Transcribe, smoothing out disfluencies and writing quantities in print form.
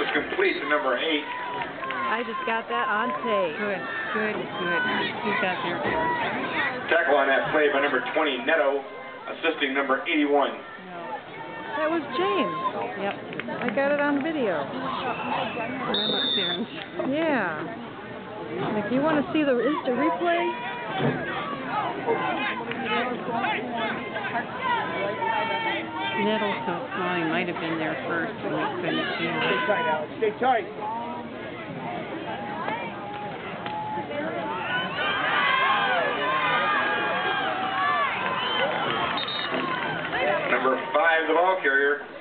complete to number 8. I just got that on tape. Good. Who got there? Tackle on that play by number 20, Neto, assisting number 81. That was James. Yep. I got it on video. I'm up there. Yeah. If you want to see the instant replay. Nettle's so small, he might have been there first when we couldn't see him. Stay tight, Alex. Stay tight. Number 5, the ball carrier.